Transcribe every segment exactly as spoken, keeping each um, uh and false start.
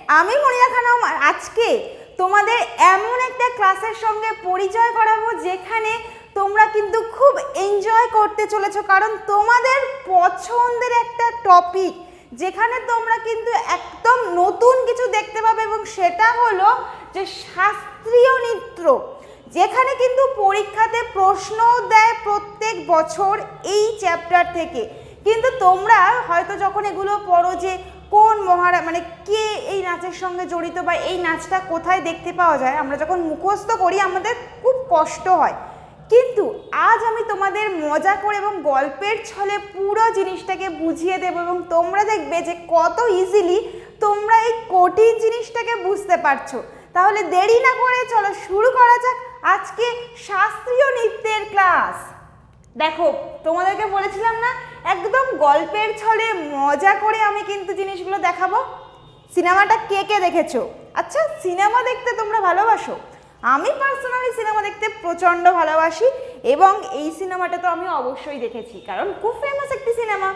আমি মনিরা খানম আজকে তোমাদের এমন একটা ক্লাসের সঙ্গে পরিচয় করাবো যেখানে তোমরা কিন্তু খুব এনজয় করতে চলেছো, কারণ তোমাদের পছন্দের একটা টপিক যেখানে তোমরা কিন্তু একদম নতুন কিছু দেখতে পাবে, এবং সেটা হলো যে শাস্ত্রীয় নৃত্য, যেখানে কিন্তু পরীক্ষাতে প্রশ্ন দেয় প্রত্যেক বছর এই চ্যাপ্টার থেকে। কিন্তু তোমরা হয়তো যখন এগুলো পড়ো যে কোন মহারা মানে কে এই নাচের সঙ্গে জড়িত বা এই নাচটা কোথায় দেখতে পাওয়া যায়, আমরা যখন মুখস্থ করি আমাদের খুব কষ্ট হয়। কিন্তু আজ আমি তোমাদের মজা করে এবং গল্পের ছলে পুরো জিনিসটাকে বুঝিয়ে দেব, এবং তোমরা দেখবে যে কত ইজিলি তোমরা এই কঠিন জিনিসটাকে বুঝতে পারছো। তাহলে দেরি না করে চলো শুরু করা যাক আজকে শাস্ত্রীয় নৃত্যের ক্লাস। দেখো তোমাদেরকে বলেছিলাম না একদম গল্পের ছলে মজা করে আমি কিন্তু জিনিসগুলো দেখাবো। সিনেমাটা কে কে দেখেছো? আচ্ছা, সিনেমা দেখতে তোমরা ভালোবাসো? আমি পার্সোনালি সিনেমা দেখতে প্রচণ্ড ভালোবাসি, এবং এই সিনেমাটা তো আমি অবশ্যই দেখেছি কারণ খুব ফেমাস একটি সিনেমা।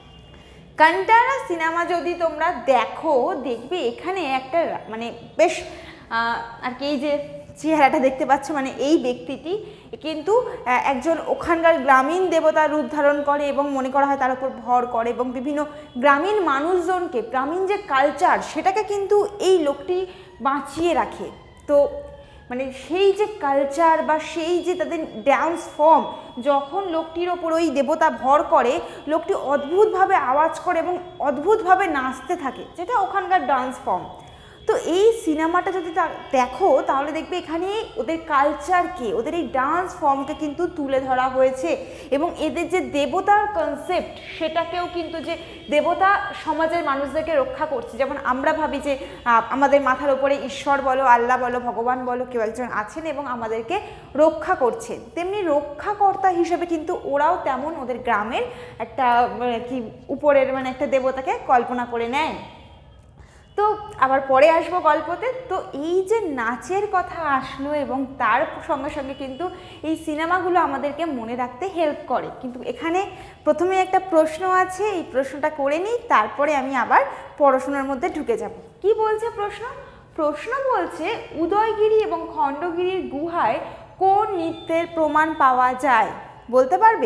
কান্টারা সিনেমা যদি তোমরা দেখো দেখবে এখানে একটা মানে বেশ আর কি এই যে চেহারাটা দেখতে পাচ্ছ, মানে এই ব্যক্তিটি কিন্তু একজন ওখানকার গ্রামীণ দেবতার রূপ ধারণ করে এবং মনে করা হয় তার উপর ভর করে, এবং বিভিন্ন গ্রামীণ মানুষজনকে গ্রামীণ যে কালচার সেটাকে কিন্তু এই লোকটি বাঁচিয়ে রাখে। তো মানে সেই যে কালচার বা সেই যে তাদের ডান্স ফর্ম, যখন লোকটির ওপর ওই দেবতা ভর করে লোকটি অদ্ভুতভাবে আওয়াজ করে এবং অদ্ভুতভাবে নাচতে থাকে, যেটা ওখানকার ডান্স ফর্ম। তো এই সিনেমাটা যদি দেখো তাহলে দেখবে এখানে ওদের কালচারকে, ওদের এই ডান্স ফর্মকে কিন্তু তুলে ধরা হয়েছে, এবং এদের যে দেবতার কনসেপ্ট সেটাকেও কিন্তু যে দেবতা সমাজের মানুষদেরকে রক্ষা করছে। যেমন আমরা ভাবি যে আমাদের মাথার উপরে ঈশ্বর বলো, আল্লাহ বলো, ভগবান বলো কেউ একজন আছেন এবং আমাদেরকে রক্ষা করছেন, তেমনি রক্ষাকর্তা হিসেবে কিন্তু ওরাও তেমন ওদের গ্রামের একটা কি উপরের মানে একটা দেবতাকে কল্পনা করে নেয়। তো আবার পরে আসবো গল্পতে। তো এই যে নাচের কথা আসলো এবং তার সঙ্গে সঙ্গে কিন্তু এই সিনেমাগুলো আমাদেরকে মনে রাখতে হেল্প করে। কিন্তু এখানে প্রথমে একটা প্রশ্ন আছে, এই প্রশ্নটা করে নিই, তারপরে আমি আবার পড়াশোনার মধ্যে ঢুকে যাব। কি বলছে প্রশ্ন? প্রশ্ন বলছে উদয়গিরি এবং খণ্ডগিরির গুহায় কোন নৃত্যের প্রমাণ পাওয়া যায়? বলতে পারবে?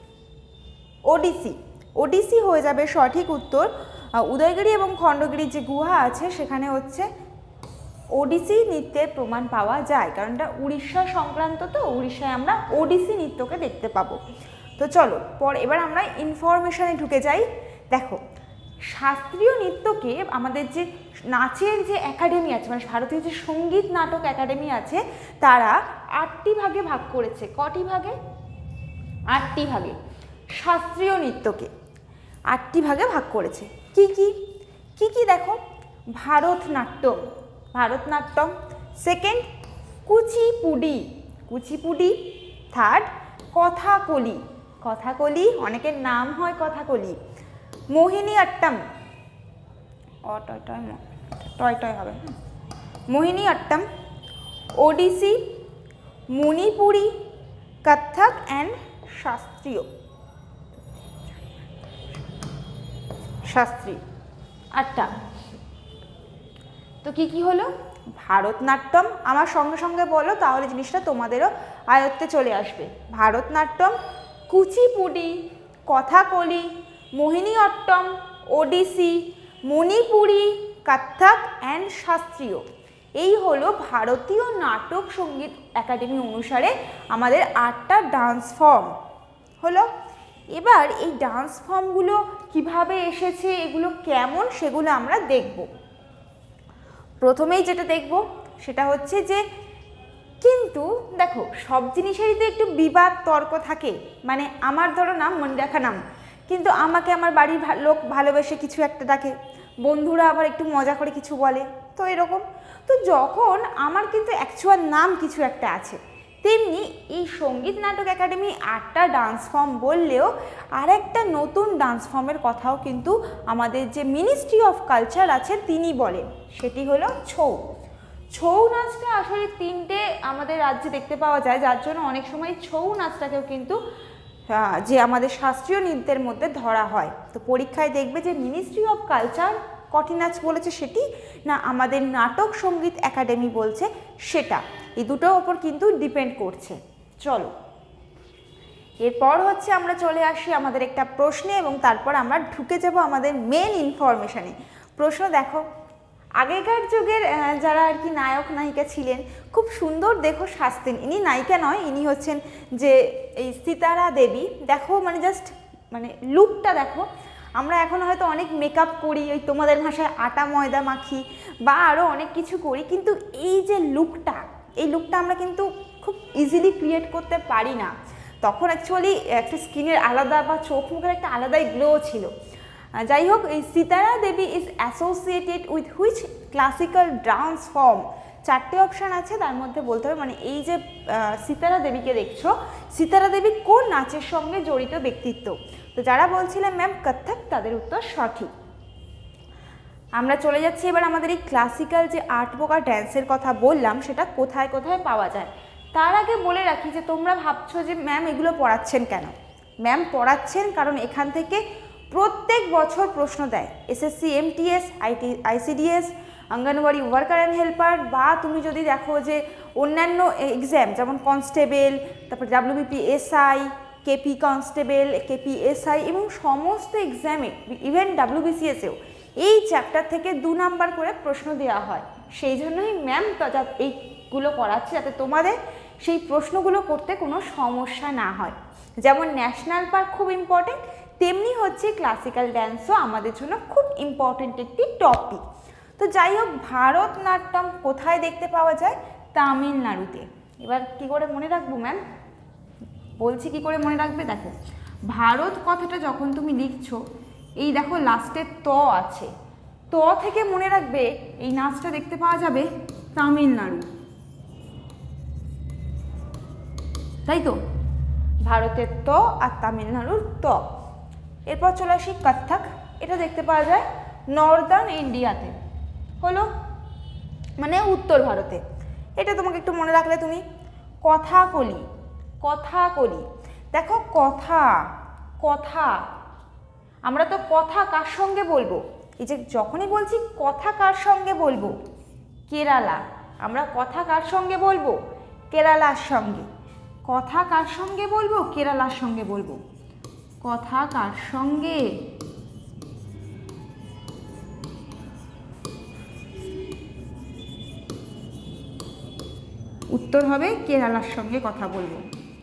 ওডিসি। ওডিসি হয়ে যাবে সঠিক উত্তর। উদয়গিরি এবং খণ্ডগিরির যে গুহা আছে সেখানে হচ্ছে ওডিসি নৃত্যের প্রমাণ পাওয়া যায়, কারণ এটা উড়িষ্যা সংক্রান্ত, তো উড়িষ্যায় আমরা ওডিসি নৃত্যকে দেখতে পাবো। তো চলো পর এবার আমরা ইনফরমেশনে ঢুকে যাই। দেখো শাস্ত্রীয় নৃত্যকে আমাদের যে নাচের যে একাডেমি আছে, মানে ভারতীয় যে সঙ্গীত নাটক একাডেমি আছে, তারা আটটি ভাগে ভাগ করেছে। কটি ভাগে? আটটি ভাগে শাস্ত্রীয় নৃত্যকে আটটি ভাগে ভাগ করেছে। কি কি কি কি দেখো, ভারতনাট্যম, ভারতনাট্যম। সেকেন্ড কুচিপুডি, কুচিপুডি। থার্ড কথাকলি, কথাকলি, অনেকের নাম হয় কথাকলি। মোহিনীঅট্টম, অ টয় টয় টয় টয় হবে, মোহিনীঅট্টম। ওডিসি, মণিপুরি, কত্থক অ্যান্ড শাস্ত্রীয়, শাস্ত্রী। আটটা। তো কি কি হলো? ভারতনাট্যম, আমার সঙ্গে সঙ্গে বলো তাহলে জিনিসটা তোমাদেরও আয়ত্তে চলে আসবে। ভারতনাট্যম, কুচিপুডি, কথাকলি, মোহিনীঅট্টম, ওডিসি, মণিপুরি, কত্থক অ্যান্ড শাস্ত্রীয়। এই হলো ভারতীয় নাটক সঙ্গীত একাডেমি অনুসারে আমাদের আটটা ডান্স ফর্ম হলো। এবার এই ডান্স ফর্মগুলো কিভাবে এসেছে, এগুলো কেমন, সেগুলো আমরা দেখব। প্রথমেই যেটা দেখব সেটা হচ্ছে যে, কিন্তু দেখো সব জিনিসেরই তো একটু বিবাদ তর্ক থাকে। মানে আমার ধরো নাম মনিরা খানম, কিন্তু আমাকে আমার বাড়ির লোক ভালোবেসে কিছু একটা ডাকে, বন্ধুরা আবার একটু মজা করে কিছু বলে, তো এরকম। তো যখন আমার কিন্তু অ্যাকচুয়াল নাম কিছু একটা আছে, তেমনি এই সঙ্গীত নাটক একাডেমি আটটা ডান্স ফর্ম বললেও আরেকটা নতুন ডান্স ফর্মের কথাও কিন্তু আমাদের যে মিনিস্ট্রি অফ কালচার আছে তিনি বলেন, সেটি হলো ছৌ। ছৌ নাচটা আসলে তিনটে আমাদের রাজ্যে দেখতে পাওয়া যায়, যার জন্য অনেক সময় ছৌ নাচটাকেও কিন্তু যে আমাদের শাস্ত্রীয় নৃত্যের মধ্যে ধরা হয়। তো পরীক্ষায় দেখবে যে মিনিস্ট্রি অফ কালচার কঠিন নাচ বলেছে সেটি, না আমাদের নাটক সঙ্গীত একাডেমি বলছে সেটা, এই দুটোর ওপর কিন্তু ডিপেন্ড করছে। চলো এরপর হচ্ছে আমরা চলে আসি আমাদের একটা প্রশ্নে এবং তারপর আমরা ঢুকে যাব আমাদের মেন ইনফরমেশানে। প্রশ্ন দেখো, আগেকার যুগের যারা আর কি নায়ক নায়িকা ছিলেন খুব সুন্দর দেখো সাজতেন, ইনি নায়িকা নয়, ইনি হচ্ছেন যে এই সিতারা দেবী। দেখো মানে জাস্ট মানে লুকটা দেখো, আমরা এখন হয়তো অনেক মেকআপ করি, ওই তোমাদের ভাষায় আটা ময়দা মাখি বা আরও অনেক কিছু করি, কিন্তু এই যে লুকটা, এই লুকটা আমরা কিন্তু খুব ইজিলি ক্রিয়েট করতে পারি না। তখন অ্যাকচুয়ালি একটা স্কিনের আলাদা বা চোখ মুখের একটা আলাদাই গ্লো ছিল। যাই হোক, এই Sitara Devi is associated with which classical dance form? চারটে অপশান আছে, তার মধ্যে বলতে হবে মানে এই যে সিতারা দেবীকে দেখছো, সিতারা দেবী কোন নাচের সঙ্গে জড়িত ব্যক্তিত্ব? তো যারা বলছিলেন ম্যাম কত্থক, তাদের উত্তর সঠিক। আমরা চলে যাচ্ছি এবার আমাদের এই ক্লাসিক্যাল যে আট প্রকার ড্যান্সের কথা বললাম সেটা কোথায় কোথায় পাওয়া যায়। তার আগে বলে রাখি যে তোমরা ভাবছো যে ম্যাম এগুলো পড়াচ্ছেন কেন? ম্যাম পড়াচ্ছেন কারণ এখান থেকে প্রত্যেক বছর প্রশ্ন দেয়। SSC, MTS, IT, ICDS, anganwadi worker and helper, বা তুমি যদি দেখো যে অন্যান্য এক্সাম যেমন কনস্টেবল, তারপর WBP SI, KP constable, KP SI এবং সমস্ত এক্সামে, ইভেন ডাব্লিউবিসিএসেও এই চ্যাপ্টার থেকে দু নাম্বার করে প্রশ্ন দেওয়া হয়। সেই জন্যই ম্যাম এইগুলো করাচ্ছে যাতে তোমাদের সেই প্রশ্নগুলো করতে কোনো সমস্যা না হয়। যেমন ন্যাশনাল পার্ক খুব ইম্পর্টেন্ট, তেমনি হচ্ছে ক্লাসিক্যাল ড্যান্সও আমাদের জন্য খুব ইম্পর্টেন্ট একটি টপিক। তো যাই হোক, ভারতনাট্যম কোথায় দেখতে পাওয়া যায়? তামিলনাড়ুতে। এবার কি করে মনে রাখবো ম্যাম? বলছি কি করে মনে রাখবে। দেখো, ভারত কথাটা যখন তুমি লিখছো, এই দেখো লাস্টে ত আছে, ত থেকে মনে রাখবে এই নাচটা দেখতে পাওয়া যাবে তামিলনাড়ু, তাই তো? ভারতের ত আর তামিলনাড়ুর ত। এরপর চলে আসি কত্থক, এটা দেখতে পাওয়া যায় নর্দার্ন ইন্ডিয়াতে, হলো মানে উত্তর ভারতে। এটা তোমাকে একটু মনে রাখলে তুমি। কথাকলি, কথাকলি দেখো, কথা কথা আমরা তো কথা কার সঙ্গে বলবো? এই যে যখনই বলছি কথা কার সঙ্গে বলবো, কেরালা, আমরা কথা কার সঙ্গে বলবো? কেরালার সঙ্গে। কথা কার সঙ্গে বলবো? কেরালার সঙ্গে বলবো। কথা কার সঙ্গে? উত্তর হবে কেরালার সঙ্গে কথা বলবো।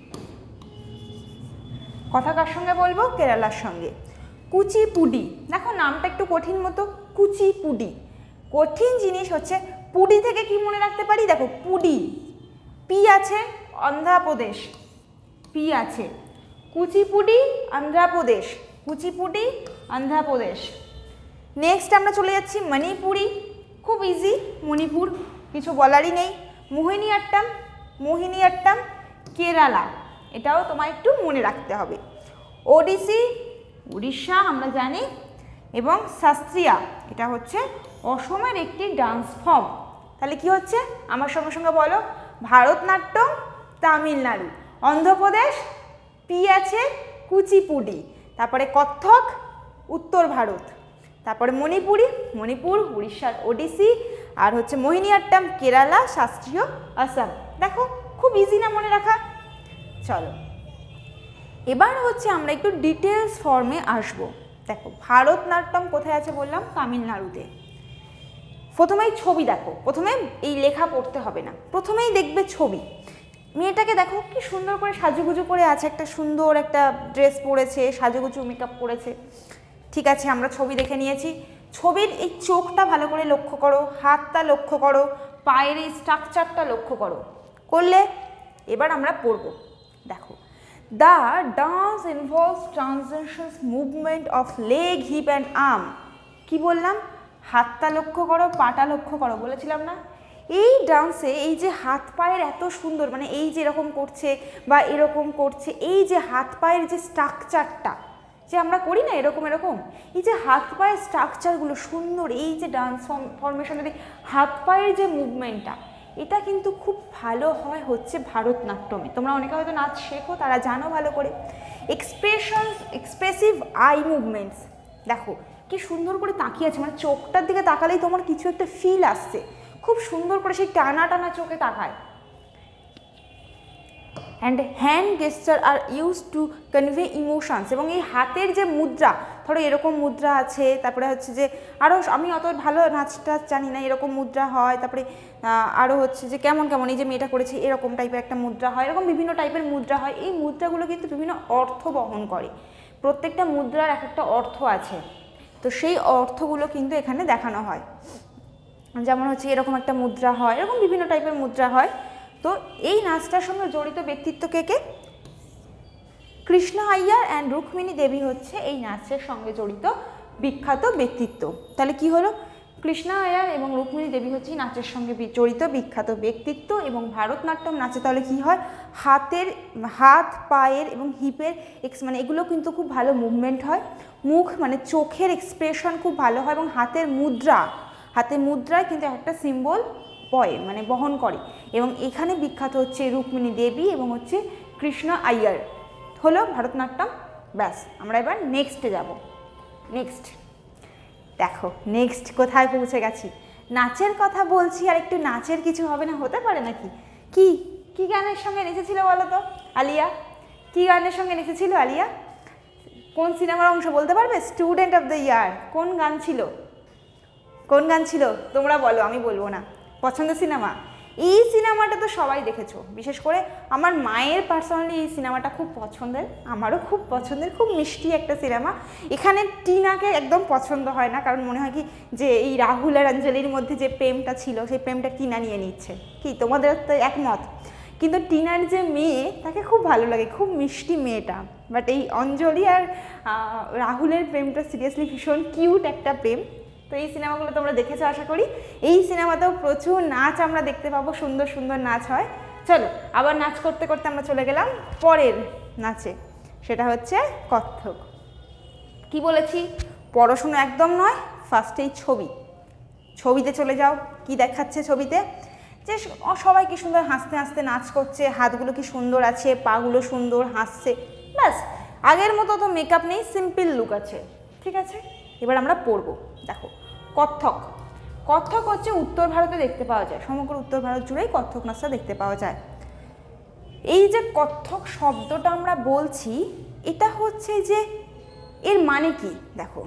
কথা কার সঙ্গে বলবো? কেরালার সঙ্গে। কুচিপুডি, দেখো নামটা একটু কঠিন মতো, কুচিপুডি, কঠিন জিনিস হচ্ছে। পুডি থেকে কি মনে রাখতে পারি? দেখো পুডি, পি আছে, অন্ধ্রপ্রদেশ, পি আছে, কুচিপুডি অন্ধ্রপ্রদেশ, কুচিপুডি অন্ধ্রপ্রদেশ। নেক্সট আমরা চলে যাচ্ছি মণিপুরি, খুব ইজি, মণিপুর কিছু বলারই নেই। মোহিনীআট্টম, মোহিনীআট্টম কেরালা, এটাও তোমার একটু মনে রাখতে হবে। ওডিসি উড়িষ্যা আমরা জানি, এবং শাস্ত্রীয়া এটা হচ্ছে অসমের একটি ডান্স ফর্ম। তাহলে কি হচ্ছে? আমার সঙ্গে সঙ্গে বলো, ভারতনাট্যম তামিলনাড়ু, অন্ধ্রপ্রদেশ পি আছে, কুচিপুডি, তারপরে কত্থক উত্তর ভারত, তারপরে মণিপুরি, মণিপুর উড়িষ্যার ওডিসি, আর হচ্ছে মোহিনীআট্টম কেরালা, শাস্ত্রীয় আসাম। দেখো খুব ইজি না মনে রাখা? চলো এবার হচ্ছে আমরা একটু ডিটেলস ফর্মে আসবো। দেখো ভারতনাট্যম কোথায় আছে বললাম? তামিলনাড়ুতে। প্রথমেই ছবি দেখো, প্রথমে এই লেখা পড়তে হবে না, প্রথমেই দেখবে ছবি। মেয়েটাকে দেখো কি সুন্দর করে সাজুগুজু করে আছে, একটা সুন্দর একটা ড্রেস পরেছে, সাজুগুজু মেকআপ করেছে। ঠিক আছে, আমরা ছবি দেখে নিয়েছি। ছবির এই চোখটা ভালো করে লক্ষ্য করো, হাতটা লক্ষ্য করো, পায়ের এই স্ট্রাকচারটা লক্ষ্য করো, করলে এবার আমরা পড়ব। দেখো, the dance involves transitions movement of leg, hip and arm. কি বললাম? হাতটা লক্ষ্য করো, পাটা লক্ষ্য করো, বলেছিলাম না? এই ডান্সে এই যে হাত পায়ের এত সুন্দর, মানে এই যে এরকম করছে বা এরকম করছে, এই যে হাত পায়ের যে স্ট্রাকচারটা যে আমরা করি না এরকম এরকম, এই যে হাত পায়ের স্ট্রাকচারগুলো সুন্দর, এই যে ডান্স ফর্মেশনের হাত পায়ের যে মুভমেন্টটা, এটা কিন্তু খুব ভালো হয় হচ্ছে ভারতনাট্যমে। তোমরা অনেকে হয়তো নাচ শেখো, তারা জানো ভালো করে। এক্সপ্রেশনস, এক্সপ্রেসিভ আই মুভমেন্টস, দেখো কি সুন্দর করে তাকিয়ে আছে, মানে চোখটার দিকে তাকালেই তোমার কিছু একটা ফিল আসছে, খুব সুন্দর করে সেই টানা টানা চোখে তাকায়। And hand gesture are use to convey emotions, এবং এই হাতের যে মুদ্রা, ধরো এরকম মুদ্রা আছে, তারপরে হচ্ছে যে আরও, আমি অত ভালো নাচটা জানি না, এরকম মুদ্রা হয়, তারপরে আরও হচ্ছে যে কেমন কেমন এই যে মেয়েটা করেছে এরকম টাইপের একটা মুদ্রা হয়, এরকম বিভিন্ন টাইপের মুদ্রা হয়। এই মুদ্রাগুলো কিন্তু বিভিন্ন অর্থ বহন করে, প্রত্যেকটা মুদ্রার এক একটা অর্থ আছে, তো সেই অর্থগুলো কিন্তু এখানে দেখানো হয়। যেমন হচ্ছে এরকম একটা মুদ্রা হয়, এরকম বিভিন্ন টাইপের মুদ্রা হয়। তো এই নাচটার সঙ্গে জড়িত ব্যক্তিত্ব কে কে? কৃষ্ণ আইয়ার অ্যান্ড রুক্মিণী দেবী হচ্ছে এই নাচের সঙ্গে জড়িত বিখ্যাত ব্যক্তিত্ব। তাহলে কি হলো? কৃষ্ণ আইয়ার এবং রুক্মিণী দেবী হচ্ছে নাচের সঙ্গে জড়িত বিখ্যাত ব্যক্তিত্ব। এবং ভারতনাট্যম নাচে তাহলে কি হয়? হাতের, হাত, পায়ের এবং হিপের এক্স মানে এগুলো কিন্তু খুব ভালো মুভমেন্ট হয়। মুখ মানে চোখের এক্সপ্রেশন খুব ভালো হয়, এবং হাতের মুদ্রা, হাতের মুদ্রায় কিন্তু একটা সিম্বল বয় মানে বহন করে। এবং এখানে বিখ্যাত হচ্ছে রুক্মিণী দেবী এবং হচ্ছে কৃষ্ণ আইয়ার। হলো ভারতনাট্যম। ব্যাস, আমরা এবার নেক্সটে যাব। নেক্সট দেখো, নেক্সট কোথায় পৌঁছে গেছি? নাচের কথা বলছি, আর একটু নাচের কিছু হবে না? হতে পারে নাকি? কি কি গানের সঙ্গে নেচেছিল বলো তো আলিয়া? কি গানের সঙ্গে নেচেছিল আলিয়া? কোন সিনেমার অংশ বলতে পারবে? স্টুডেন্ট অফ দ্য ইয়ার কোন গান ছিল? কোন গান ছিল তোমরা বলো, আমি বলবো না। পছন্দের সিনেমা? এই সিনেমাটা তো সবাই দেখেছো, বিশেষ করে আমার মায়ের পার্সোনালি এই সিনেমাটা খুব পছন্দের, আমারও খুব পছন্দের, খুব মিষ্টি একটা সিনেমা। এখানে টিনাকে একদম পছন্দ হয় না, কারণ মনে হয় কি যে এই রাহুল আর অঞ্জলির মধ্যে যে প্রেমটা ছিল সেই প্রেমটা টিনা নিয়ে নিচ্ছে। কি তোমাদের তো একমত? কিন্তু টিনার যে মেয়ে তাকে খুব ভালো লাগে, খুব মিষ্টি মেয়েটা। বাট এই অঞ্জলি আর রাহুলের প্রেমটা সিরিয়াসলি ভীষণ কিউট একটা প্রেম। তো এই সিনেমাগুলো তোমরা দেখেছো আশা করি। এই সিনেমাতেও প্রচুর নাচ আমরা দেখতে পাবো, সুন্দর সুন্দর নাচ হয়। চলো আবার নাচ করতে করতে আমরা চলে গেলাম পরের নাচে, সেটা হচ্ছে কত্থক। কি বলেছি? পড়াশোনা একদম নয়, ফার্স্টেই ছবি। ছবিতে চলে যাও। কি দেখাচ্ছে ছবিতে? যে সবাই কি সুন্দর হাসতে হাসতে নাচ করছে, হাতগুলো কি সুন্দর আছে, পাগুলো সুন্দর, হাসছে। ব্যাস, আগের মতো তো মেকআপ নেই, সিম্পল লুক আছে। ঠিক আছে, এবার আমরা পড়বো। দেখো, কত্থক। কত্থক হচ্ছে উত্তর ভারতে দেখতে পাওয়া যায়, সমগ্র উত্তর ভারত জুড়েই কত্থক নাচটা দেখতে পাওয়া যায়। এই যে কত্থক শব্দটা আমরা বলছি, এটা হচ্ছে যে এর মানে কি? দেখো,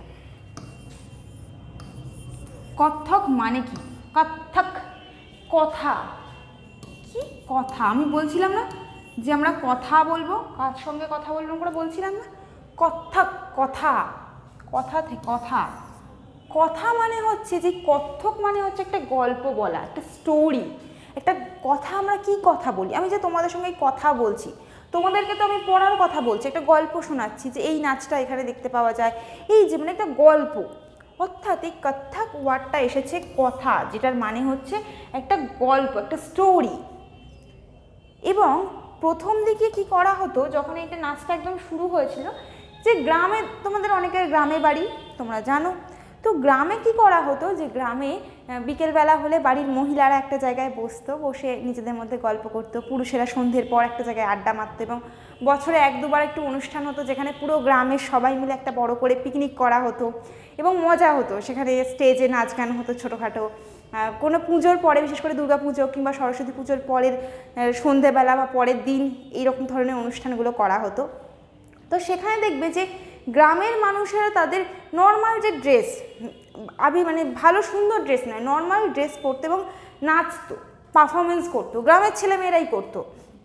কত্থক মানে কি? কত্থক কথা। কি কথা? আমি বলছিলাম না যে আমরা কথা বলবো, কার সঙ্গে কথা বলবো আমরা বলছিলাম না? কত্থক কথা, কথা থেকে কথা। কথা মানে হচ্ছে যে কত্থক মানে হচ্ছে একটা গল্প বলা, একটা স্টোরি, একটা কথা। আমরা কি কথা বলি? আমি যে তোমাদের সঙ্গে কথা বলছি, তোমাদেরকে তো আমি পড়ার কথা বলছি, একটা গল্প শোনাচ্ছি যে এই নাচটা এখানে দেখতে পাওয়া যায়, এই যে মানে একটা গল্প। অর্থাৎ এই কত্থক ওয়ার্ডটা এসেছে কথা, যেটার মানে হচ্ছে একটা গল্প, একটা স্টোরি। এবং প্রথম দিকে কি করা হতো, যখন এইটা নাচটা একদম শুরু হয়েছিল, যে গ্রামে, তোমাদের অনেকের গ্রামে বাড়ি, তোমরা জানো তো, গ্রামে কি করা হতো, যে গ্রামে বিকেলবেলা হলে বাড়ির মহিলারা একটা জায়গায় বসতো, বসে নিজেদের মধ্যে গল্প করতো, পুরুষেরা সন্ধ্যের পর একটা জায়গায় আড্ডা মারতো, এবং বছরে এক দুবার একটু অনুষ্ঠান হতো যেখানে পুরো গ্রামের সবাই মিলে একটা বড় করে পিকনিক করা হতো এবং মজা হতো। সেখানে স্টেজে নাচ গান হতো ছোটোখাটো। কোনো পুজোর পরে, বিশেষ করে দুর্গা পুজো কিংবা সরস্বতী পুজোর পরের সন্ধ্যেবেলা বা পরের দিন এইরকম ধরনের অনুষ্ঠানগুলো করা হতো। তো সেখানে দেখবে যে গ্রামের মানুষেরা তাদের নর্মাল যে ড্রেস, আবি মানে ভালো সুন্দর ড্রেস নয়, নর্মাল ড্রেস পরতো এবং নাচতো, পারফরমেন্স করতো, গ্রামের ছেলেমেয়েরাই করতো।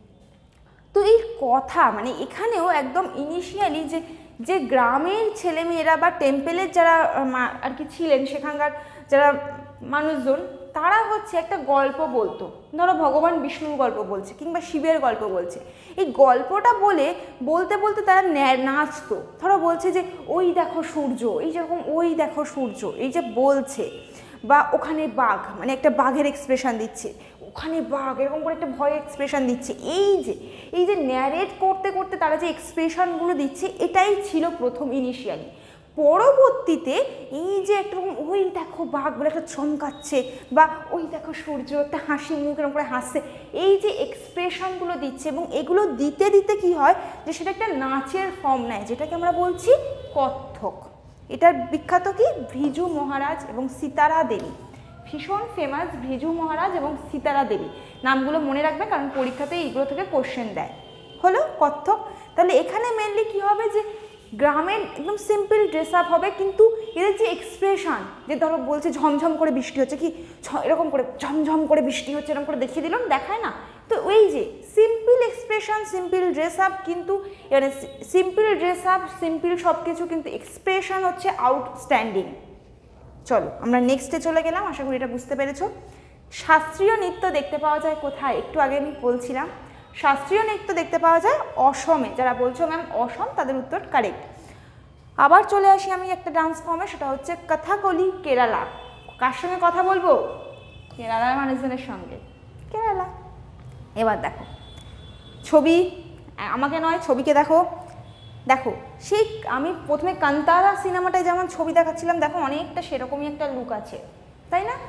তো এই কথা মানে এখানেও একদম ইনিশিয়ালি যে যে গ্রামের ছেলেমেয়েরা বা টেম্পেলের যারা আর কি ছিলেন, সেখানকার যারা মানুষজন, তারা হচ্ছে একটা গল্প বলতো। ধরো ভগবান বিষ্ণুর গল্প বলছে কিংবা শিবের গল্প বলছে, এই গল্পটা বলে বলতে বলতে তারা নাচতো। ধরো বলছে যে ওই দেখো সূর্য, এই যেরকম ওই দেখো সূর্য, এই যে বলছে, বা ওখানে বাঘ, মানে একটা বাঘের এক্সপ্রেশন দিচ্ছে, ওখানে বাঘ, এরকম করে একটা ভয় এক্সপ্রেশন দিচ্ছে। এই যে এই যে ন্যারেট করতে করতে তারা যে এক্সপ্রেশনগুলো দিচ্ছে, এটাই ছিল প্রথম ইনিশিয়ালি। পরবর্তীতে এই যে একরকম ওই দেখো বাঘ বলে একটা চমকাচ্ছে, বা ওই দেখো সূর্য একটা হাসি মুখ এরকম করে হাসছে, এই যে এক্সপ্রেশনগুলো দিচ্ছে, এবং এগুলো দিতে দিতে কি হয় যে সেটা একটা নাচের ফর্ম নেয়, যেটাকে আমরা বলছি কত্থক। এটার বিখ্যাত কি ভিজু মহারাজ এবং সিতারা দেবী, ভীষণ ফেমাস ভিজু মহারাজ এবং সিতারা দেবী, নামগুলো মনে রাখবে কারণ পরীক্ষাতে এইগুলো থেকে কোশ্চেন দেয়। হলো কত্থক। তাহলে এখানে মেনলি কি হবে যে গ্রামের একদম সিম্পল ড্রেস আপ হবে, কিন্তু এদের যে এক্সপ্রেশন, যে ধরো বলছে ঝমঝম করে বৃষ্টি হচ্ছে, কি এরকম করে ঝমঝম করে বৃষ্টি হচ্ছে এরকম করে দেখিয়ে দিলাম, দেখায় না, তো ওই যে simple expression simple dress up, কিন্তু এবারে সিম্পল ড্রেস আপ সিম্পল সব কিছু, কিন্তু এক্সপ্রেশন হচ্ছে আউটস্ট্যান্ডিং। চলো আমরা নেক্সটে চলে গেলাম, আশা করি এটা বুঝতে পেরেছো। শাস্ত্রীয় নৃত্য দেখতে পাওয়া যায় কোথায়, একটু আগে আমি বলছিলাম শাস্ত্রীয় নৃত্য দেখতে পাওয়া যায় অসমে। যারা বলছো ম্যাম অসম, তাদের উত্তর কারেক্ট। আবার চলে আসি আমি একটা ডান্স ফর্মে, সেটা হচ্ছে কথাকলি কেরালা। কার সঙ্গে কথা বলবো? কেরালার মানুষজনের সঙ্গে, কেরালা। এবার দেখো ছবি, আমাকে নয় ছবিকে দেখো, দেখো সেই আমি প্রথমে কান্তারা সিনেমাটায় যেমন ছবি দেখাচ্ছিলাম, দেখো অনেকটা সেরকমই একটা লুক আছে, তাই না?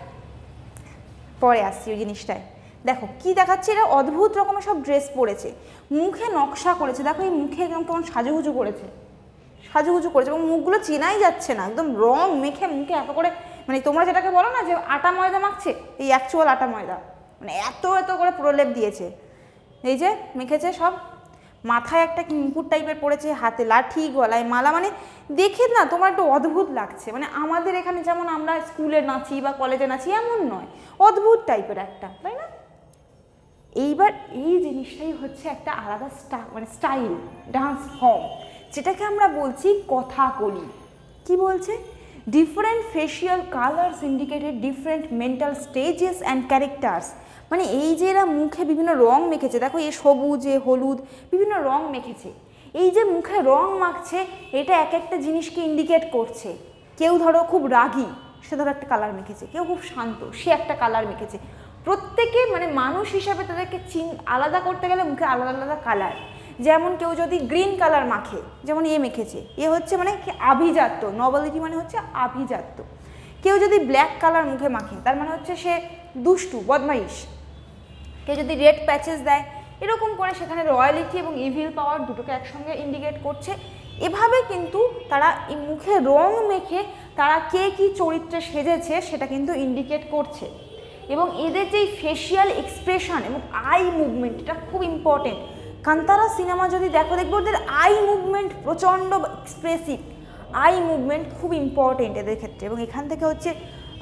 পরে আসছি ওই জিনিসটায়। দেখো কি দেখাচ্ছে, এরা অদ্ভুত রকমের সব ড্রেস পরেছে, মুখে নকশা করেছে, দেখো এই মুখে একদম কেমন সাজুগুজু করেছে, সাজুগুজু করেছে এবং মুখগুলো চেনাই যাচ্ছে না, একদম রং মেখে মুখে এত করে, মানে তোমরা যেটাকে বলো না যে আটা ময়দা মাখছে, এই অ্যাকচুয়াল আটা ময়দা, মানে এত এত করে প্রলেপ দিয়েছে, এই যে মেখেছে সব, মাথায় একটা কি মুকুট টাইপের পড়েছে, হাতে লাঠি, গলায় মালা, মানে দেখে না তোমার একটু অদ্ভুত লাগছে। মানে আমাদের এখানে যেমন আমরা স্কুলে নাচি বা কলেজে নাচি এমন নয়, অদ্ভুত টাইপের একটা, তাই না? এইবার এই জিনিসটাই হচ্ছে একটা আলাদা স্টা মানে স্টাইল ডান্স ফর্ম, যেটাকে আমরা বলছি কথাকলি। কি বলছে? Different facial colours indicated different mental stages and characters. মানে এই যে এরা মুখে বিভিন্ন রং মেখেছে, দেখো এ সবুজ এ হলুদ বিভিন্ন রং মেখেছে, এই যে মুখে রং মাখছে এটা এক একটা জিনিসকে ইন্ডিকেট করছে। কেউ ধরো খুব রাগী, সে ধরো একটা কালার মেখেছে, কেউ খুব শান্ত, সে একটা কালার মেখেছে। প্রত্যেকে মানে মানুষ হিসাবে তাদেরকে চিন আলাদা করতে গেলে মুখে আলাদা আলাদা কালার। যেমন কেউ যদি গ্রিন কালার মাখে, যেমন এ মেখেছে, এ হচ্ছে মানে কি আভিজাত্য, নবলিটি মানে হচ্ছে আভিজাত্য। কেউ যদি ব্ল্যাক কালার মুখে মাখে, তার মানে হচ্ছে সে দুষ্টু বদমাইশ। কেউ যদি রেড প্যাচেস দেয়, এরকম করে সেখানে রয়্যালিটি এবং ইভিল পাওয়ার দুটোকে একসঙ্গে ইন্ডিকেট করছে। এভাবে কিন্তু তারা এই মুখে রং মেখে তারা কে কী চরিত্রে সেজেছে সেটা কিন্তু ইন্ডিকেট করছে। এবং এদের যেই ফেশিয়াল এক্সপ্রেশন এবং আই মুভমেন্ট, এটা খুব ইম্পর্টেন্ট। কান্তারা সিনেমা যদি দেখো, দেখবো ওদের আই মুভমেন্ট প্রচণ্ড এক্সপ্রেসিভ, আই মুভমেন্ট খুব ইম্পর্টেন্ট এদের ক্ষেত্রে। এবং এখান থেকে হচ্ছে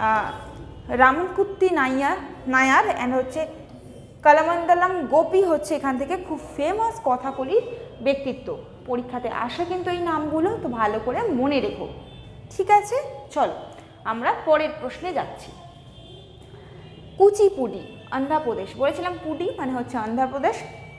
রামকুত্তি নাইয়ার নায়ার অ্যান্ড হচ্ছে কালামান্দালাম গোপী হচ্ছে এখান থেকে খুব ফেমাস কথাকলির ব্যক্তিত্ব। পরীক্ষাতে আসে কিন্তু এই নামগুলো, তো ভালো করে মনে রেখো, ঠিক আছে? চলো আমরা পরের প্রশ্নে যাচ্ছি। কুচিপুডি, অন্ধ্রপ্রদেশ। বলেছিলাম পুডি মানে হচ্ছে অন্ধ্রপ্রদেশ।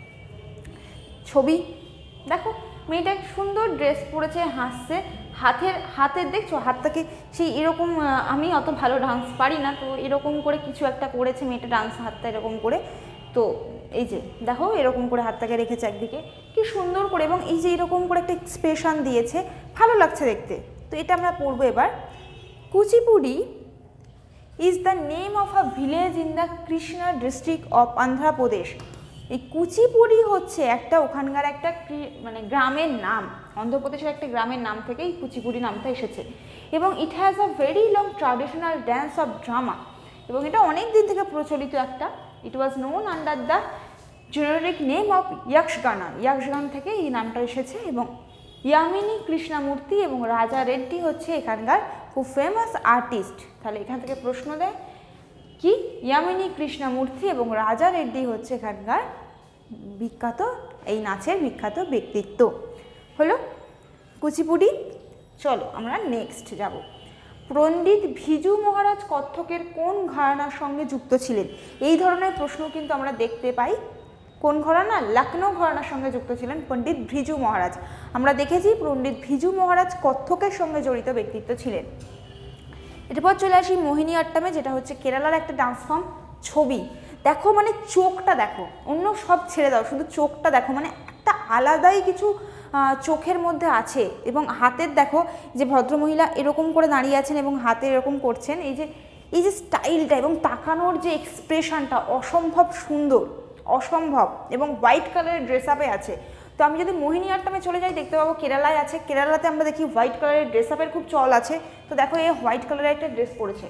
ছবি দেখো, মেয়েটা সুন্দর ড্রেস পরেছে, হাসছে, হাতের হাতের দেখছো হাতটাকে সেই এরকম, আমি অত ভালো ডান্স পারি না, তো এরকম করে কিছু একটা করেছে মেয়েটা, ডান্স হাতটা এরকম করে, তো এই যে দেখো এরকম করে হাতটাকে রেখেছে একদিকে, কি সুন্দর করে, এবং এই যে এরকম করে একটা এক্সপ্রেশন দিয়েছে, ভালো লাগছে দেখতে। তো এটা আমরা পড়বো এবার। Kuchipudi is the name of a village in the Krishna district of Andhra Pradesh. এই কুচিপুডি হচ্ছে একটা ওখানকার একটা মানে গ্রামের নাম, অন্ধ্রপ্রদেশের একটা গ্রামের নাম থেকেই কুচিপুডি নামটা এসেছে। এবং it has a very long traditional dance of drama, এবং এটা অনেক দিন থেকে প্রচলিত একটা। It was known under the generic name of Yakshagana, Yakshagana থেকে এই নামটা এসেছে। এবং ইয়ামিনী কৃষ্ণমূর্তি এবং রাজা রেড্ডি হচ্ছে এখানকার খুব ফেমাস আর্টিস্ট। তাহলে এখান থেকে প্রশ্ন দেয় কি, ইয়ামিনী কৃষ্ণমূর্তি এবং রাজা রেড্ডি হচ্ছে এখানকার বিখ্যাত, এই নাচের বিখ্যাত ব্যক্তিত্ব। হলো কুচিপুডি। চলো আমরা নেক্সট যাব। পণ্ডিত ভিজু মহারাজ কত্থকের কোন ঘরানার সঙ্গে যুক্ত ছিলেন? এই ধরনের প্রশ্ন কিন্তু আমরা দেখতে পাই। কোন ঘরানা? লখনৌ ঘরানার সঙ্গে যুক্ত ছিলেন পণ্ডিত ভিজু মহারাজ। আমরা দেখেছি পণ্ডিত ভিজু মহারাজ কত্থকের সঙ্গে জড়িত ব্যক্তিত্ব ছিলেন। এরপর চলে আসি মোহিনী আট্টামে, যেটা হচ্ছে কেরালার একটা ডান্স ফর্ম। ছবি দেখো, মানে চোখটা দেখো, অন্য সব ছেড়ে দাও, শুধু চোখটা দেখো, মানে একটা আলাদাই কিছু চোখের মধ্যে আছে। এবং হাতের দেখো যে ভদ্রমহিলা এরকম করে দাঁড়িয়ে আছেন এবং হাতে এরকম করছেন, এই যে এই যে স্টাইলটা এবং তাকানোর যে এক্সপ্রেশনটা অসম্ভব সুন্দর, অসম্ভব। এবং হোয়াইট কালারের ড্রেস আপে আছে, তো আমি যদি মোহিনীঅট্টমে চলে যাই দেখতে পাবো কেরালায় আছে, কেরালাতে আমরা দেখি হোয়াইট কালারের ড্রেস আপের খুব চল আছে। তো দেখো এই হোয়াইট কালারের একটা ড্রেস পরেছে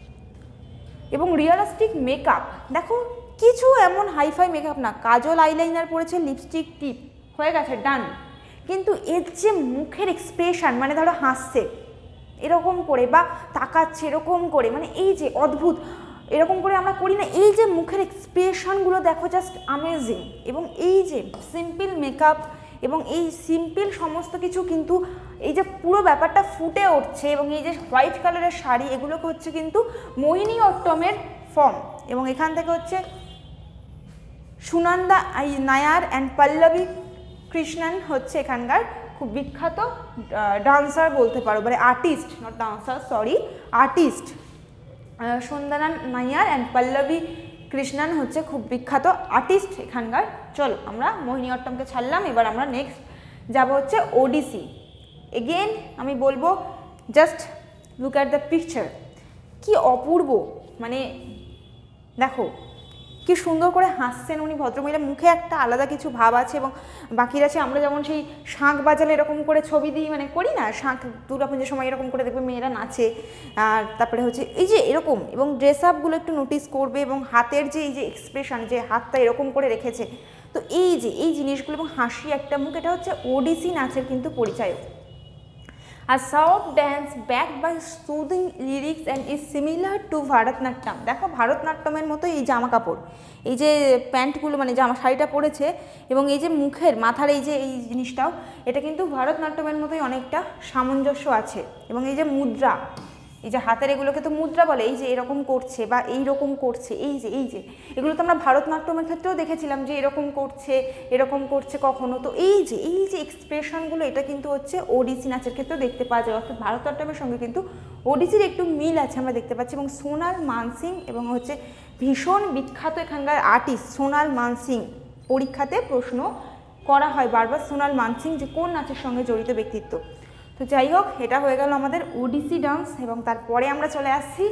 এবং রিয়েলিস্টিক মেকআপ, দেখো কিছু এমন হাইফাই মেকআপ না, কাজল আইলাইনার পরেছে, লিপস্টিক টিপ, হয়ে গেছে, ডান। কিন্তু এর যে মুখের এক্সপ্রেশন, মানে ধরো হাসছে এরকম করে বা তাকাচ্ছে এরকম করে, মানে এই যে অদ্ভুত এরকম করে আমরা করি না, এই যে মুখের এক্সপ্রেশনগুলো দেখো জাস্ট অ্যামেজিং। এবং এই যে সিম্পল মেকআপ এবং এই সিম্পল সমস্ত কিছু কিন্তু এই যে পুরো ব্যাপারটা ফুটে উঠছে, এবং এই যে হোয়াইট কালারের শাড়ি, এগুলোকে হচ্ছে কিন্তু মোহিনীঅট্টমের ফর্ম। এবং এখান থেকে হচ্ছে সুনন্দা নায়ার অ্যান্ড পল্লবী কৃষ্ণন হচ্ছে এখানকার খুব বিখ্যাত ডান্সার বলতে পারো, মানে artist, not dancer, sorry, artist. Sunanda Nair and Pallavi Krishnan হচ্ছে খুব বিখ্যাত আর্টিস্ট এখানকার। চলো আমরা মোহিনীঅট্টমকে ছাড়লাম, এবার আমরা নেক্সট যাব হচ্ছে ওডিসি। এগেন আমি বলবো just look at the picture, কি অপূর্ব, মানে দেখো কি সুন্দর করে হাসছেন উনি ভদ্রমহিলা, মুখে একটা আলাদা কিছু ভাব আছে। এবং বাকিরা আছে আমরা যেমন সেই শাঁখ বাজালে এরকম করে ছবি দিই, মানে করি না শাঁখ, দুর্গাপুজোর সময় এরকম করে দেখবে মেয়েরা নাচে, আর তারপরে হচ্ছে এই যে এরকম, এবং ড্রেস আপগুলো একটু নোটিস করবে, এবং হাতের যে এই যে এক্সপ্রেশন, যে হাতটা এরকম করে রেখেছে, তো এই যে এই জিনিসগুলো এবং হাসি একটা মুখ, এটা হচ্ছে ওডিসি নাচের কিন্তু পরিচয়। A soft dance backed by soothing lyrics and is similar to Bharatanatyam. দেখো ভারতনাট্যমের মতো এই জামা কাপড়, এই যে প্যান্টগুলো, মানে জামা শাড়িটা পরেছে, এবং এই যে মুখের মাথার এই যে এই জিনিসটাও, এটা কিন্তু ভারতনাট্যমের মতোই অনেকটা সামঞ্জস্য আছে। এবং এই যে মুদ্রা, এই যে হাতের এগুলোকে তো মুদ্রা বলে, এই যে এরকম করছে বা এই রকম করছে, এই যে এই যে এগুলো তো আমরা ভারতনাট্যমের ক্ষেত্রেও দেখেছিলাম যে এরকম করছে এরকম করছে কখনো। তো এই যে এই যে এক্সপ্রেশনগুলো, এটা কিন্তু হচ্ছে ওডিসি নাচের ক্ষেত্রেও দেখতে পাওয়া যায়, অর্থাৎ ভারতনাট্যমের সঙ্গে কিন্তু ওডিসির একটু মিল আছে আমরা দেখতে পাচ্ছি। এবং সোনাল মানসিং এবং হচ্ছে ভীষণ বিখ্যাত এখানকার আর্টিস্ট সোনাল মানসিং, পরীক্ষাতে প্রশ্ন করা হয় বারবার সোনাল মানসিং যে কোন নাচের সঙ্গে জড়িত ব্যক্তিত্ব। তো যাই হোক, এটা হয়ে গেল আমাদের ওডিসি ডান্স। এবং তারপরে আমরা চলে আসছি,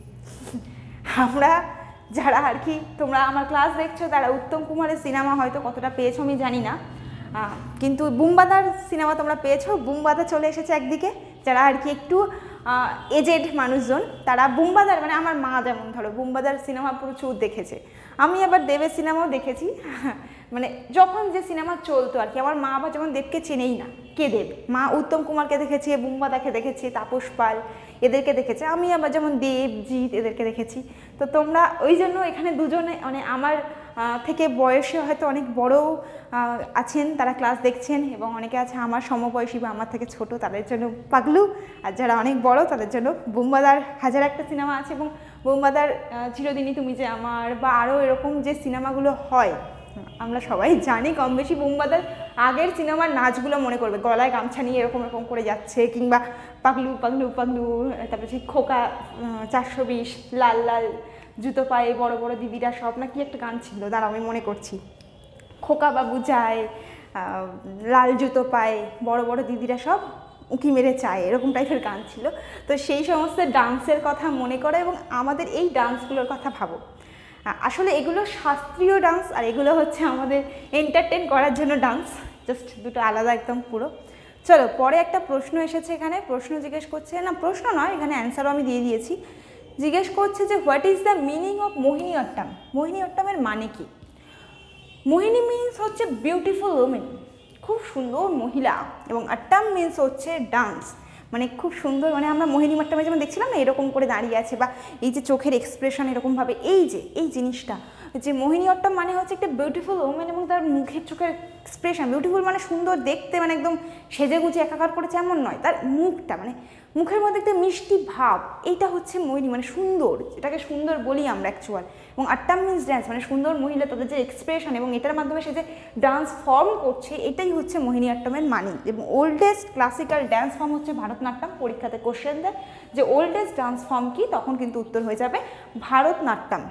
আমরা যারা আর কি তোমরা আমার ক্লাস দেখছো তারা উত্তম কুমারের সিনেমা হয়তো কতটা পেয়েছো আমি জানি না, কিন্তু বুমবাদার সিনেমা তোমরা পেয়েছো। বুমবাদা চলে এসেছে একদিকে, যারা আর কি একটু এজেড মানুষজন তারা বুমবাদার, মানে আমার মা যেমন ধরো বুমবাদার সিনেমা প্রচুর দেখেছে, আমি আবার দেবের সিনেমাও দেখেছি, মানে যখন যে সিনেমা চলতো আর কি। আমার মা আবার যেমন দেবকে চেনেই না, কে দেব, মা উত্তম কুমারকে দেখেছে, বুমবাদাকে দেখেছে, তাপস পাল এদেরকে দেখেছে, আমি আবার যেমন দেবজিৎ এদেরকে দেখেছি। তো তোমরা ওই জন্য এখানে দুজনে, মানে আমার থেকে বয়সে হয়তো অনেক বড় আছেন, তারা ক্লাস দেখছেন, এবং অনেকে আছে আমার সমবয়সী বা আমার থেকে ছোট, তাদের জন্য পাগলু, আর যারা অনেক বড় তাদের জন্য বুমবাদার হাজার একটা সিনেমা আছে। এবং বুমবাদার চিরদিনই তুমি যে আমার, বা আরও এরকম যে সিনেমাগুলো হয় আমরা সবাই জানি কম বেশি। বুমবাদার আগের সিনেমার নাচগুলো মনে করবে, গলায় গামছা নিয়ে এরকম এরকম করে যাচ্ছে, কিংবা পাগলু পাগলু পাগলু, তারপরে সেই খোকা চারশো বিশ, লাল লাল জুতো পায়ে বড় বড় দিদিরা সব, না কি একটা গান ছিল, দাঁড়াও আমি মনে করছি, খোকা বাবু যায়, লাল জুতো পায়ে বড় বড় দিদিরা সব উঁকি মেরে চায়, এরকম টাইপের গান ছিল। তো সেই সমস্ত ডান্সের কথা মনে করো এবং আমাদের এই ডান্সগুলোর কথা ভাবো। আসলে এগুলো শাস্ত্রীয় ডান্স, আর এগুলো হচ্ছে আমাদের এন্টারটেন করার জন্য ডান্স, জাস্ট দুটো আলাদা একদম পুরো। চলো পরে একটা প্রশ্ন এসেছে, এখানে প্রশ্ন জিজ্ঞেস করছে, না প্রশ্ন নয়, এখানে অ্যান্সারও আমি দিয়ে দিয়েছি। জিজ্ঞেস করছে যে what is the meaning of Mohiniyattam, মোহিনীঅট্টমের মানে কি? মোহিনী মিনস হচ্ছে বিউটিফুল ওমেন, খুব সুন্দর মহিলা, এবং অট্টম মিনস হচ্ছে ডান্স, মানে খুব সুন্দর, মানে আমরা মোহিনীঅট্টমে যেমন দেখছিলাম না এরকম করে দাঁড়িয়ে আছে, বা এই যে চোখের এক্সপ্রেশন এরকমভাবে, এই যে এই জিনিসটা যে মোহিনীঅট্টম মানে হচ্ছে একটা বিউটিফুল ওমেন, এবং তার মুখের চোখের এক্সপ্রেশন, বিউটিফুল মানে সুন্দর দেখতে, মানে একদম সেজে গুজে একাকার করেছে এমন নয়, তার মুখটা মানে মুখের মধ্যে একটা মিষ্টি ভাব, এইটা হচ্ছে মোহিনী, মানে সুন্দর, এটাকে সুন্দর বলি আমরা অ্যাকচুয়াল। এবং অট্টম মিনস ড্যান্স, মানে সুন্দর মহিলা, তাদের যে এক্সপ্রেশন এবং এটার মাধ্যমে সে যে ডান্স ফর্ম করছে, এটাই হচ্ছে মোহিনীঅট্টমের মানি। এবং ওল্ডেস্ট ক্লাসিক্যাল ড্যান্স ফর্ম হচ্ছে ভারতনাট্যম। পরীক্ষাতে কোশ্চেন দেয় যে ওল্ডেস্ট ডান্স ফর্ম কি, তখন কিন্তু উত্তর হয়ে যাবে ভারতনাট্যম।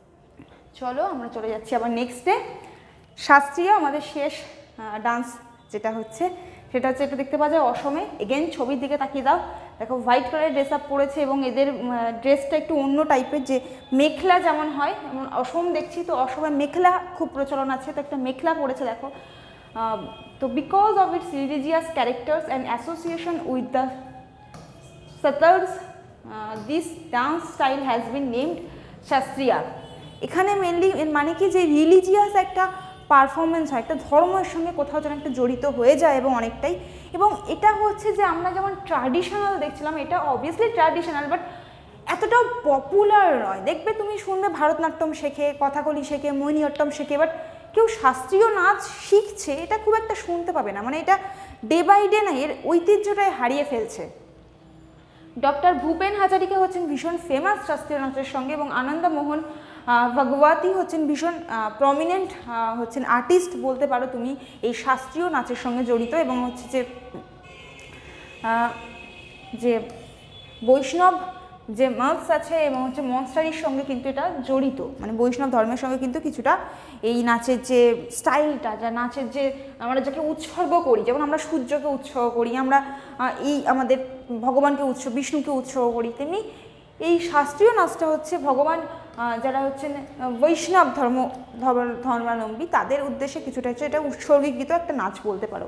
চলো আমরা চলে যাচ্ছি আবার নেক্সটে, শাস্ত্রীয় আমাদের শেষ ডান্স যেটা হচ্ছে সেটা হচ্ছে, এটা দেখতে পাওয়া যায় অসমে। এগেন ছবির দিকে তাকিয়ে দাও, দেখো হোয়াইট কালারের ড্রেস আপ পরেছে, এবং এদের ড্রেসটা একটু অন্য টাইপের, যে মেখলা যেমন হয়, এমন অসম দেখছি, তো অসমে মেখলা খুব প্রচলন আছে, তো একটা মেখলা পরেছে দেখো, তো because of its religious characters and association with the satras this dance style has been named Sattriya. এখানে মেনলি এর মানে কি যে রিলিজিয়াস একটা পারফরমেন্স হয়, একটা ধর্মের সঙ্গে কোথাও যেন একটা জড়িত হয়ে যায় এবং অনেকটাই, এবং এটা হচ্ছে যে আমরা যেমন ট্র্যাডিশনাল দেখছিলাম, এটা অবভিয়াসলি ট্র্যাডিশনাল বাট এতটাও পপুলার নয়। দেখবে তুমি শুনবে ভারতনাট্যম শেখে, কথাকলি শেখে, মোহিনীঅট্টম শেখে, বাট কেউ শাস্ত্রীয় নাচ শিখছে এটা খুব একটা শুনতে পাবে না, মানে এটা ডে বাই ডে না এর ঐতিহ্যটাই হারিয়ে ফেলছে। ডক্টর ভূপেন হাজারিকা হচ্ছেন ভীষণ ফেমাস শাস্ত্রীয় নাচের সঙ্গে, এবং আনন্দ মোহন ভগবতী হচ্ছেন ভীষণ প্রমিনেন্ট হচ্ছেন আর্টিস্ট বলতে পারো তুমি এই শাস্ত্রীয় নাচের সঙ্গে জড়িত, এবং হচ্ছে যে যে বৈষ্ণব যে মার্কস আছে এবং হচ্ছে মনস্টারির সঙ্গে কিন্তু এটা জড়িত, মানে বৈষ্ণব ধর্মের সঙ্গে কিন্তু কিছুটা এই নাচের যে স্টাইলটা, যা নাচের যে আমরা যাকে উৎসর্গ করি, যেমন আমরা সূর্যকে উৎসর্গ করি, আমরা এই আমাদের ভগবানকে উৎসর্গ, বিষ্ণুকে উৎসর্গ করি, তেমনি এই শাস্ত্রীয় নাচটা হচ্ছে ভগবান যারা হচ্ছেন বৈষ্ণব ধর্ম ধর্মাবলম্বী তাদের উদ্দেশ্যে কিছুটা হচ্ছে এটা উৎসর্গীকৃত একটা নাচ বলতে পারো।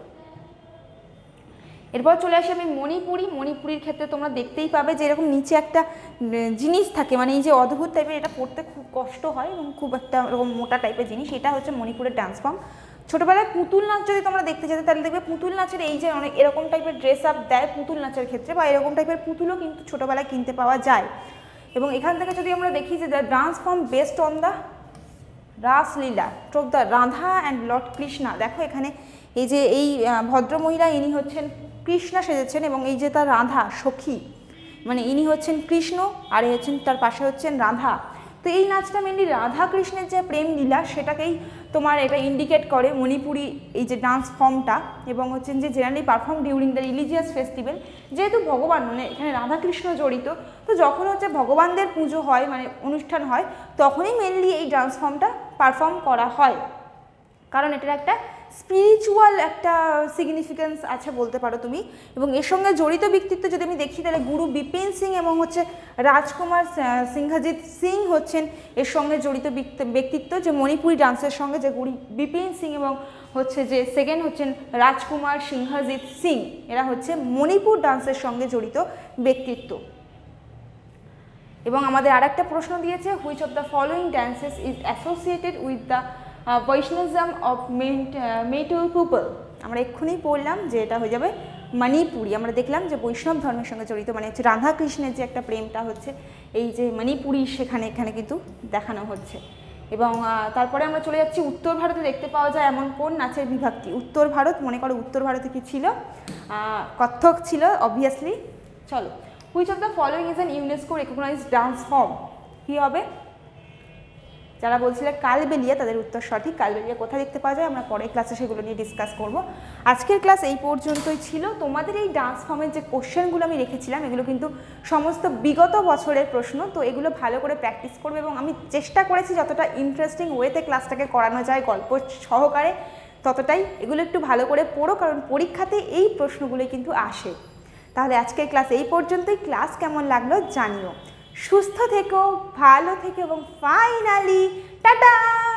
এরপর চলে আসি আমি মণিপুরি। মণিপুরির ক্ষেত্রে তোমরা দেখতেই পাবে যে এরকম নিচে একটা জিনিস থাকে, মানে এই যে অদ্ভুত টাইপের, এটা পড়তে খুব কষ্ট হয় এবং খুব একটা এরকম মোটা টাইপের জিনিস, এটা হচ্ছে মণিপুরের ডান্স ফর্ম। ছোটোবেলায় পুতুল নাচ যদি তোমরা দেখতে যেতে তাহলে দেখবে পুতুল নাচের এই যে অনেক এরকম টাইপের ড্রেস আপ দেয় পুতুল নাচের ক্ষেত্রে, বা এরকম টাইপের পুতুলও কিন্তু ছোটোবেলায় কিনতে পাওয়া যায়। এবং এখান থেকে যদি আমরা দেখি যে the dance form based on the raslila of the Radha and Lord Krishna. দেখো এখানে এই যে এই ভদ্রমহিলা ইনি হচ্ছেন কৃষ্ণা সেজেছেন, এবং এই যে তার রাধা সখী, মানে ইনি হচ্ছেন কৃষ্ণ আর এ হচ্ছেন তার পাশে হচ্ছেন রাধা। তো এই নাচটা মেনলি রাধা কৃষ্ণের যে প্রেম লীলা সেটাকেই তোমার এটা ইন্ডিকেট করে মণিপুরি এই যে ডান্স ফর্মটা, এবং হচ্ছেন যে generally perform during the religious festival. যেহেতু ভগবান মানে এখানে রাধাকৃষ্ণ জড়িত, তো যখন হচ্ছে ভগবানদের পুজো হয় মানে অনুষ্ঠান হয় তখনই মেনলি এই ডান্স ফর্মটা পারফর্ম করা হয়, কারণ এটার একটা স্পিরিচুয়াল একটা সিগনিফিকেন্স আছে বলতে পারো তুমি। এবং এর সঙ্গে জড়িত ব্যক্তিত্ব যদি আমি দেখি তাহলে গুরু বিপিন সিং এবং হচ্ছে রাজকুমার সিংহাজিৎ সিং হচ্ছেন এর সঙ্গে জড়িত ব্যক্তিত্ব, যে মণিপুরি ডান্সের সঙ্গে যে গুরু বিপিন সিং এবং হচ্ছে যে সেকেন্ড হচ্ছেন রাজকুমার সিংহাজিৎ সিং, এরা হচ্ছে মণিপুর ডান্সের সঙ্গে জড়িত ব্যক্তিত্ব। এবং আমাদের আর একটা প্রশ্ন দিয়েছে, which of the following dances is associated with the Vaishnavism of Meitei people. আমরা এক্ষুনি পড়লাম যে এটা হয়ে যাবে মণিপুরি। আমরা দেখলাম যে বৈষ্ণব ধর্মের সঙ্গে জড়িত, মানে হচ্ছে রাধা কৃষ্ণের যে একটা প্রেমটা হচ্ছে এই যে মণিপুরি সেখানে এখানে কিন্তু দেখানো হচ্ছে। এবং তারপরে আমরা চলে যাচ্ছি উত্তর ভারতে দেখতে পাওয়া যায় এমন কোন নাচের বিভক্তি। উত্তর ভারত, মনে করো উত্তর ভারতে কি ছিল, কত্থক ছিল অবভিয়াসলি। চলো, which of the following is an UNESCO recognised dance form, কী হবে? যারা বলছিলে কালবেলিয়া তাদের উত্তর সঠিক। কালবেলিয়া কোথায় দেখতে পাওয়া যায় আমরা পরের ক্লাসে সেগুলো নিয়ে ডিসকাস করব। আজকের ক্লাস এই পর্যন্তই ছিল। তোমাদের এই ডান্স ফর্মের যে কোশ্চেনগুলো আমি রেখেছিলাম এগুলো কিন্তু সমস্ত বিগত বছরের প্রশ্ন, তো এগুলো ভালো করে প্র্যাকটিস করবে এবং আমি চেষ্টা করেছি যতটা ইন্টারেস্টিং ওয়েতে ক্লাসটাকে করানো যায় গল্প সহকারে ততটাই। এগুলো একটু ভালো করে পড়ো, কারণ পরীক্ষাতে এই প্রশ্নগুলোই কিন্তু আসে। তাহলে আজকের ক্লাস এই পর্যন্তই। ক্লাস কেমন লাগলো জানিও। সুস্থ থেকো, ভালো থেকো এবং ফাইনালি টাটা।